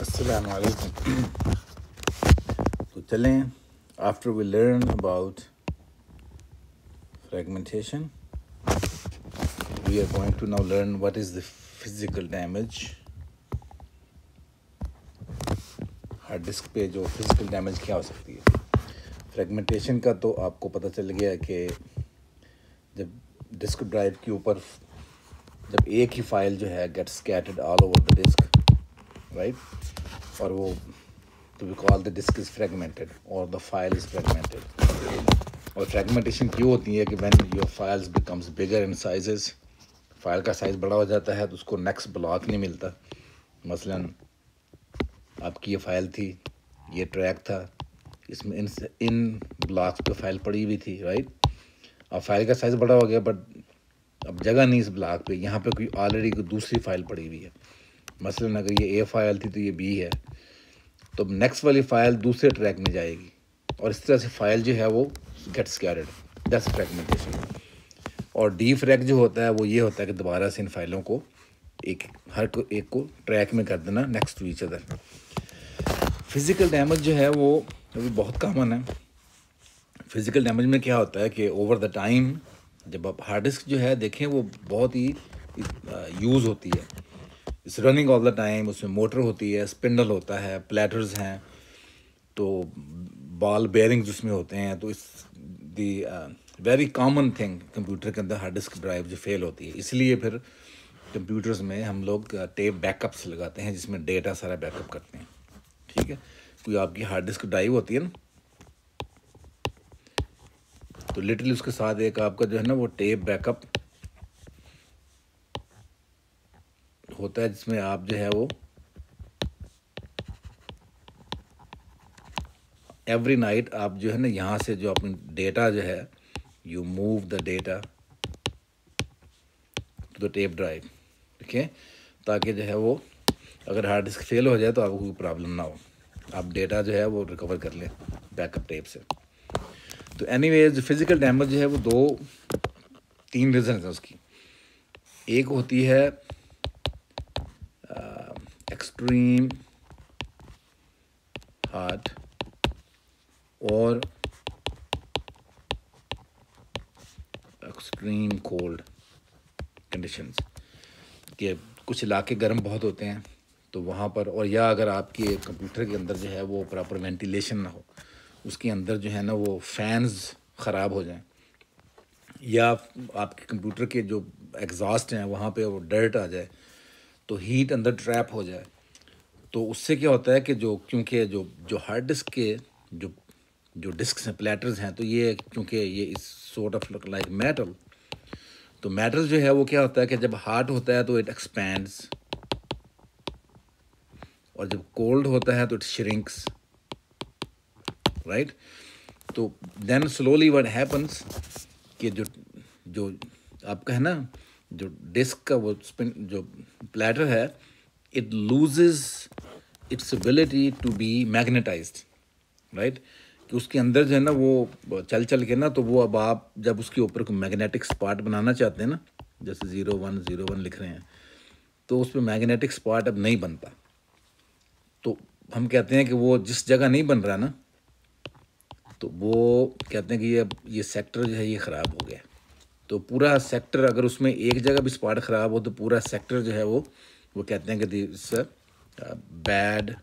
السلام علیکم. تو چلیں after we learn about fragmentation, we are going to now learn what is the physical damage. Hard disk پہ جو فزیکل ڈیمیج کیا ہو سکتی ہے. فریگمنٹیشن کا تو آپ کو پتہ چل گیا کہ جب ڈسک ڈرائیو کے اوپر جب ایک ہی فائل جو ہے get scattered all over the disk right, اور وہ تو وی کال دا ڈسک از فریگمنٹڈ اور دا فائل از فریگمنٹڈ. اور فریگمنٹیشن کیوں ہوتی ہے کہ when your files becomes bigger in sizes, file کا سائز بڑا ہو جاتا ہے تو اس کو نیکسٹ بلاک نہیں ملتا. مثلاً آپ کی یہ فائل تھی، یہ ٹریک تھا، اس میں ان بلاکس پہ فائل پڑی ہوئی تھی رائٹ. اب فائل کا سائز بڑا ہو گیا بٹ اب جگہ نہیں اس بلاک پہ، یہاں پہ کوئی آلریڈی کوئی دوسری فائل پڑی ہوئی ہے. مثلاً اگر یہ اے فائل تھی تو یہ بی ہے، تو نیکسٹ والی فائل دوسرے ٹریک میں جائے گی اور اس طرح سے فائل جو ہے وہ گیٹ اسکیٹرڈ. That's fragmentation. اور ڈی فریگ جو ہوتا ہے وہ یہ ہوتا ہے کہ دوبارہ سے ان فائلوں کو ہر ایک کو ٹریک میں کر دینا next to each other. Physical damage جو ہے وہ ابھی بہت کامن ہے. فزیکل ڈیمیج میں کیا ہوتا ہے کہ اوور دا ٹائم جب آپ ہارڈ ڈسک جو ہے دیکھیں وہ بہت ہی یوز ہوتی ہے، اس رننگ آل دا ٹائم. اس میں موٹر ہوتی ہے، اسپنڈل ہوتا ہے، پلیٹرز ہیں، تو بال بیئرنگز اس میں ہوتے ہیں. تو اس the very common thing computer کے اندر ہارڈ ڈسک ڈرائیو جو فیل ہوتی ہے. اس لیے پھر کمپیوٹرز میں ہم لوگ ٹیپ بیک اپس لگاتے ہیں جس میں ڈیٹا سارا بیک اپ کرتے ہیں. ٹھیک ہے، کوئی آپ کی ہارڈ ڈسک ڈرائیو ہوتی ہے نا، تو لٹرلی اس کے ساتھ ایک آپ کا جو ہے نا وہ ٹیپ بیک اپ ہوتا ہے جس میں آپ جو ہے وہ ایوری نائٹ آپ جو ہے نا یہاں سے جو اپنی ڈیٹا جو ہے you move the data to the tape drive. ٹھیک ہے، تاکہ جو ہے وہ اگر ہارڈ ڈسک فیل ہو جائے تو آپ کو کوئی پرابلم نہ ہو، آپ ڈیٹا جو ہے وہ ریکور کر لیں بیک اپ ٹیپ سے. تو اینی ویز فزیکل ڈیمیج جو ہے وہ تین ریزنز ہیں اس کی. ایک ہوتی ہے ایکسٹریم ہاٹ اور ایکسٹریم کولڈ کنڈیشنز، کہ کچھ علاقے گرم بہت ہوتے ہیں تو وہاں پر، اور یا اگر آپ کے کمپیوٹر کے اندر جو ہے وہ پراپر وینٹیلیشن نہ ہو، اس کے اندر جو ہے نا وہ فینز خراب ہو جائیں، یا آپ کے کمپیوٹر کے جو ایگزاسٹ ہیں وہاں پہ وہ ڈرٹ آ جائے تو ہیٹ اندر ٹریپ ہو جائے. تو اس سے کیا ہوتا ہے کہ کیونکہ جو ہارڈ ڈسک کے جو ڈسکس ہیں پلیٹرز ہیں، تو یہ کیونکہ یہ is sort of like metal, تو میٹل جو ہے وہ کیا ہوتا ہے کہ جب ہاٹ ہوتا ہے تو اٹ ایکسپینڈس، اور جب کولڈ ہوتا ہے تو اٹ شرنکس رائٹ. تو دین سلولی وٹ ہیپنس کہ جو آپ کا ہے نا جو ڈسک کا وہ جو پلیٹر ہے it loses its ability to be magnetized right. کہ اس کے اندر جو ہے نا وہ چل کے نا، تو وہ اب آپ جب اس کے اوپر کوئی میگنیٹک اسپاٹ بنانا چاہتے ہیں نا، جیسے 0101 لکھ رہے ہیں، تو اس پہ میگنیٹک اسپاٹ اب نہیں بنتا. تو ہم کہتے ہیں کہ وہ جس جگہ نہیں بن رہا نا، تو وہ کہتے ہیں کہ یہ سیکٹر جو ہے یہ خراب ہو گیا. تو پورا سیکٹر اگر اس میں ایک جگہ بھی اسپاٹ خراب ہو تو پورا سیکٹر جو ہے وہ کہتے ہیں کہ دس بیڈ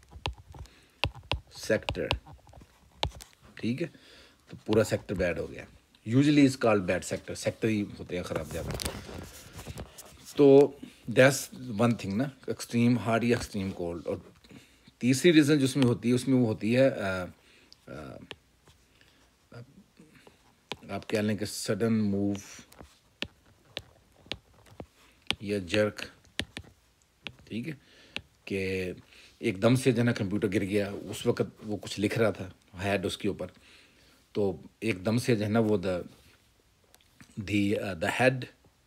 سیکٹر. ٹھیک ہے، تو پورا سیکٹر بیڈ ہو گیا. Usually is called bad sector, sector ہی ہوتے ہیں خراب زیادہ. تو دیٹس ون تھنگ نا، ایکسٹریم ہارڈ یا ایکسٹریم کولڈ. اور تیسری ریزن جس میں ہوتی ہے اس میں وہ ہوتی ہے آپ کہہ لیں کہ سڈن موو یا جرک. ٹھیک ہے، کہ ایک دم سے جو ہے نا کمپیوٹر گر گیا، اس وقت وہ کچھ لکھ رہا تھا ہیڈ اس کے اوپر، تو ایک دم سے جو ہے نا وہ دا ہیڈ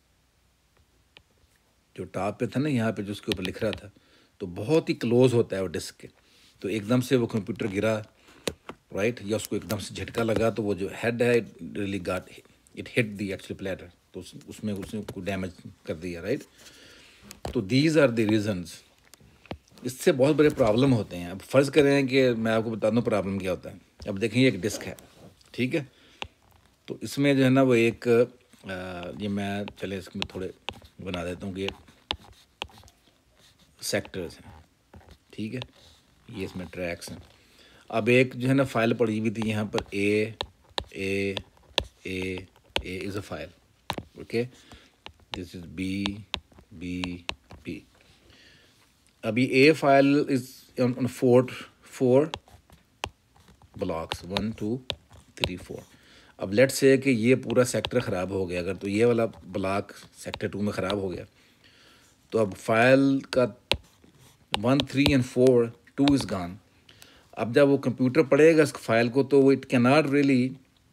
جو ٹاپ پہ تھا نا یہاں پہ جو اس کے اوپر لکھ رہا تھا، تو بہت ہی کلوز ہوتا ہے وہ ڈسک کے. تو ایک دم سے وہ کمپیوٹر گرا رائٹ، یا اس کو ایک دم سے جھٹکا لگا تو وہ جو ہیڈ ہے really got it hit the actually platter, تو اس نے کوئی ڈیمیج کر دیا رائٹ. تو دیز آر دی ریزنز اس سے بہت بڑے پرابلم ہوتے ہیں. اب فرض کریں کہ میں آپ کو بتا دوں پرابلم کیا ہوتا ہے. اب دیکھیں یہ ایک ڈسک ہے, ٹھیک ہے, تو اس میں جو ہے نا وہ ایک یہ میں چلے اس میں تھوڑے بنا دیتا ہوں کہ سیکٹرز ہیں, ٹھیک ہے, یہ اس میں ٹریکس ہیں. اب ایک جو ہے نا فائل پڑی ہوئی تھی یہاں پر A is A file, okay, this is B. ابھی A file is on four blocks 1 2 3 4. اب لیٹ سے کہ یہ پورا سیکٹر خراب ہو گیا اگر, تو یہ والا بلاک سیکٹر 2 میں خراب ہو گیا, تو اب فائل کا 1 3 and 4 2 از گان. اب جب وہ کمپیوٹر پڑھے گا اس فائل کو تو وہ اٹ کی not really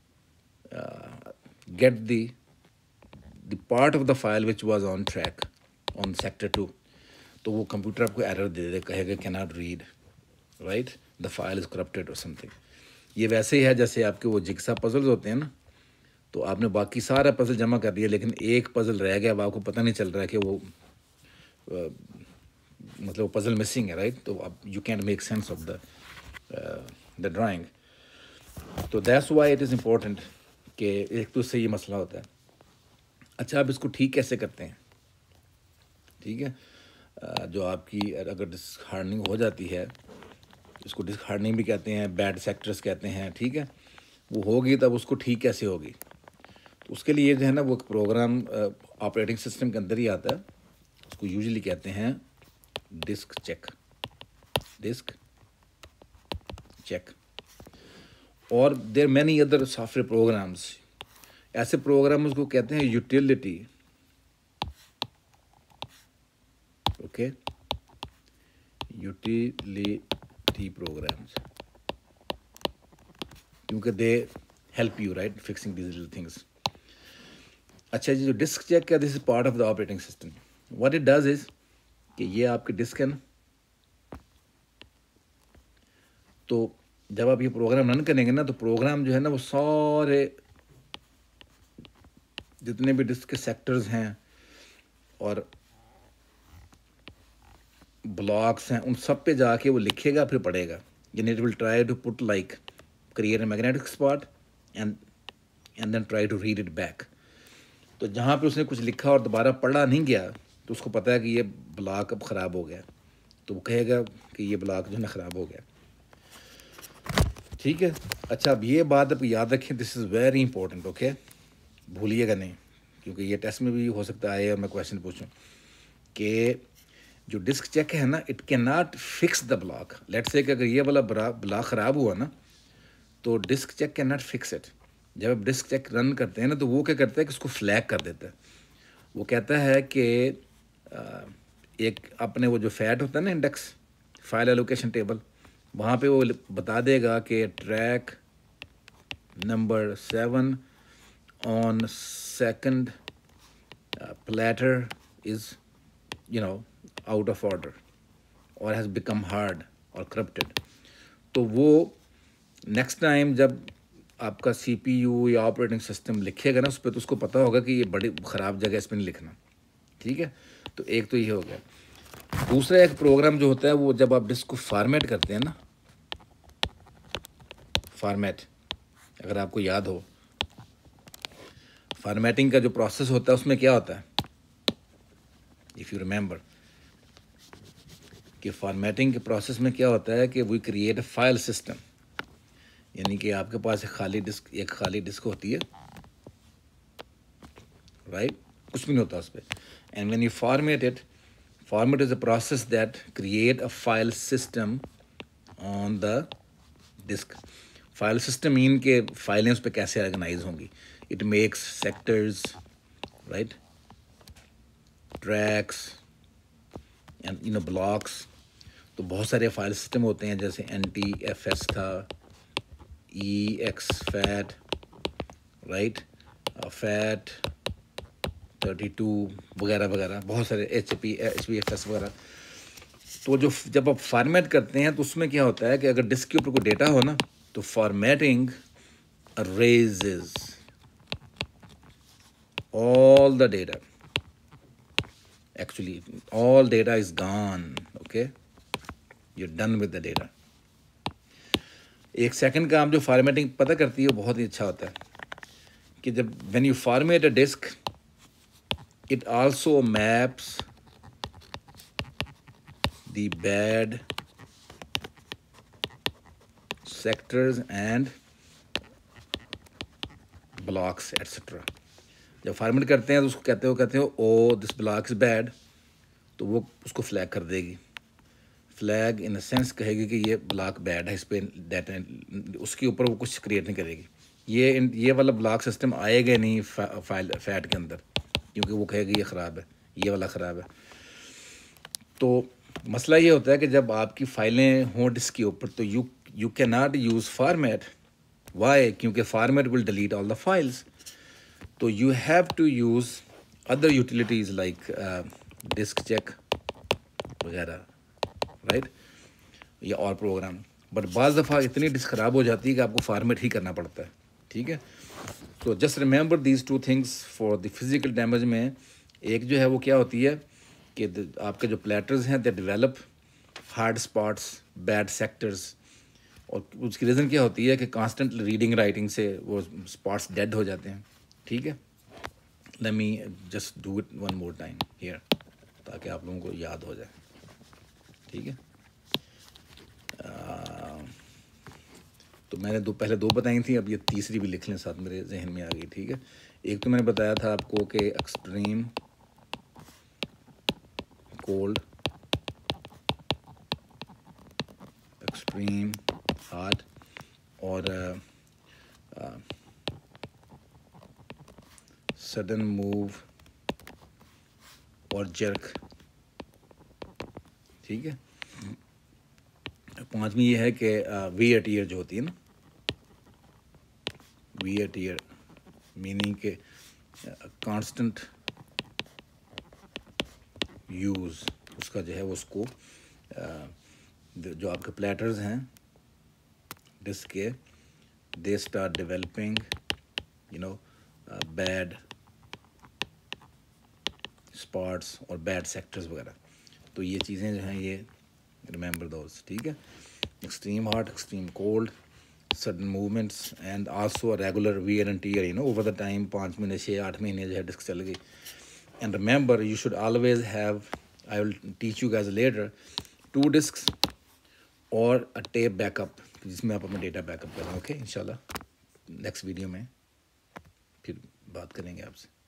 get the part of the file which was on track on sector 2. تو وہ کمپیوٹر آپ کو ایرر دے دے, کہے گا کی not read, right, the file is corrupted اور سم تھنگ. یہ ویسے ہی ہے جیسے آپ کے وہ جگسا پزلز ہوتے ہیں نا, تو آپ نے باقی سارا پزل جمع کر دیا لیکن ایک پزل رہ گیا, اب آپ کو پتہ نہیں چل رہا ہے کہ وہ مطلب وہ پزل مسنگ ہے, رائٹ. تو اب you can't make sense of the drawing. تو that's why it is important کہ ایک تو اس سے یہ مسئلہ ہوتا ہے. اچھا, اب اس کو ٹھیک کیسے کرتے ہیں, ٹھیک ہے, جو آپ کی اگر ڈسک ہارڈننگ ہو جاتی ہے, اس کو ڈسک ہارڈننگ بھی کہتے ہیں, بیڈ سیکٹرز کہتے ہیں, ٹھیک ہے, وہ ہوگی تب اس کو ٹھیک کیسے ہوگی. تو اس کے لیے جو ہے نا وہ ایک پروگرام آپریٹنگ سسٹم کے اندر ہی آتا ہے, اس کو یوزلی کہتے ہیں ڈسک چیک. اور there many other software programs, ایسے پروگرامز کو کہتے ہیں یوٹیلیٹی, اوکے, یوٹیلیٹی پروگرامز, کیونکہ they help you right fixing these little things. اچھا جی, جو ڈسک چیک ہے this is part of the operating system. What it does is کہ یہ آپ کی ڈسک ہے نا, تو جب آپ یہ پروگرام رن کریں گے نا تو پروگرام جو ہے نا وہ سارے جتنے بھی ڈسک کے سیکٹرز ہیں اور بلاکس ہیں ان سب پہ جا کے وہ لکھے گا, پھر پڑھے گا. یعنی it will try to put like create a magnetic spot and then try to read it back. تو جہاں پہ اس نے کچھ لکھا اور دوبارہ پڑھا نہیں گیا تو اس کو پتہ ہے کہ یہ بلاک اب خراب ہو گیا, تو وہ کہے گا کہ یہ بلاک جو ہے نا خراب ہو گیا, ٹھیک ہے. اچھا, اب یہ بات آپ یاد رکھیں, this is very important, okay, بھولیے گا نہیں, کیونکہ یہ ٹیسٹ میں بھی ہو سکتا ہے اور میں کویشچن پوچھوں کہ جو ڈسک چیک ہے نا it can not fix the block. Let say کہ اگر یہ والا بلاک خراب ہوا نا تو disk check can not fix it. جب آپ ڈسک چیک رن کرتے ہیں نا تو وہ کیا کرتا ہے کہ اس کو فلیگ کر دیتا ہے. وہ کہتا ہے کہ ایک اپنے وہ جو فیٹ ہوتا ہے نا انڈیکس فائل ایلوکیشن ٹیبل, وہاں پہ وہ بتا دے گا کہ track number 7 on second platter is out of order اور ہیز بیکم ہارڈ اور کرپٹڈ. تو وہ نیکسٹ ٹائم جب آپ کا سی پی یو یا آپریٹنگ سسٹم لکھے گا نا اس پہ تو اس کو پتہ ہوگا کہ یہ بڑی خراب جگہ اس پہ نہیں لکھنا, ٹھیک ہے. تو ایک تو یہ ہو گیا. دوسرا ایک پروگرام جو ہوتا ہے وہ جب آپ ڈسک کو فارمیٹ کرتے ہیں نا, فارمیٹ, اگر آپ کو یاد ہو فارمیٹنگ کا جو پروسیس ہوتا ہے اس میں کیا ہوتا ہے, اف یو ریمبر, کہ فارمیٹنگ کے پروسیس میں کیا ہوتا ہے کہ we create a file system. یعنی کہ آپ کے پاس ایک خالی ڈسک ہوتی ہے, رائٹ, کچھ بھی نہیں ہوتا اس پہ. And when you format is a process that create a file system on the disk. File system mean کہ فائلیں اس پہ کیسے آرگنائز ہوں گی. It makes sectors, right, tracks and blocks. تو بہت سارے فائل سسٹم ہوتے ہیں جیسے NTFS تھا, EXFAT, رائٹ, FAT 32 وغیرہ وغیرہ, بہت سارے HPFS وغیرہ. تو جب آپ فارمیٹ کرتے ہیں تو اس میں کیا ہوتا ہے کہ اگر ڈسک کے اوپر کوئی ڈیٹا ہو نا تو formatting erases all the data, actually all data is gone, okay. You done with the data. ایک سیکنڈ کا آپ جو فارمیٹنگ پتہ کرتی ہے وہ بہت ہی اچھا ہوتا ہے کہ جب when you format a disk it also maps the bad sectors and blocks etcetera. جب فارمیٹ کرتے ہیں تو اس کو کہتے ہیں او دس بلاک از بیڈ, تو وہ اس کو فلیگ کر دے گی. فلیگ ان اے سینس کہے گی کہ یہ بلاک بیڈ ہے, اس پہ ڈیٹا اس کے اوپر وہ کچھ کریٹ نہیں کرے گی. یہ والا بلاک سسٹم آئے گا نہیں فیٹ کے اندر, کیونکہ وہ کہے گی یہ خراب ہے, یہ والا خراب ہے. تو مسئلہ یہ ہوتا ہے کہ جب آپ کی فائلیں ہوں ڈسک کے اوپر تو you can not use format. Why? کیونکہ format will delete all the files. تو you have to use other utilities like disk check وغیرہ, رائٹ, یا اور پروگرام. بٹ بعض دفعہ اتنی ڈسک خراب ہو جاتی ہے کہ آپ کو فارمیٹ ہی کرنا پڑتا ہے. ٹھیک ہے, تو just remember these two things for the physical damage میں. ایک جو ہے وہ کیا ہوتی ہے کہ آپ کے جو پلیٹرز ہیں they develop hard spots, bad sectors, اور اس کی ریزن کیا ہوتی ہے کہ کانسٹنٹ ریڈنگ رائٹنگ سے وہ اسپاٹس ڈیڈ ہو جاتے ہیں. ٹھیک ہے, let me just do it one more time here تاکہ آپ لوگوں کو یاد ہو جائے. ٹھیک ہے, تو میں نے پہلے دو بتائی تھیں, اب یہ تیسری بھی لکھ لیں ساتھ, میرے ذہن میں آ گئی. ٹھیک ہے, ایک تو میں نے بتایا تھا آپ کو کہ ایکسٹریم کولڈ, ایکسٹریم ہاٹ, اور سڈن موو اور جرک. ٹھیک ہے, پانچویں یہ ہے کہ وی اے ٹیئر جو ہوتی ہے نا, وی اے ٹیئر میننگ کہ کانسٹنٹ یوز اس کا جو ہے وہ اس کو جو آپ کے پلیٹرز ہیں ڈسک کے, they start developing bad spots اور بیڈ سیکٹرز وغیرہ. تو یہ چیزیں جو ہیں یہ ریممبر دوز. ٹھیک ہے, extreme hot, extreme cold, sudden movements, and also regular wear and tear over the time. 5 مہینے 6-8 مہینے جو ہے ڈسک چل گئی. And remember you should always have, I will teach you guys later, 2 discs اور tape back up جس میں آپ اپنا ڈیٹا بیک اپ کریں. اوکے, انشاءاللہ نیکسٹ ویڈیو میں پھر بات کریں گے آپ سے.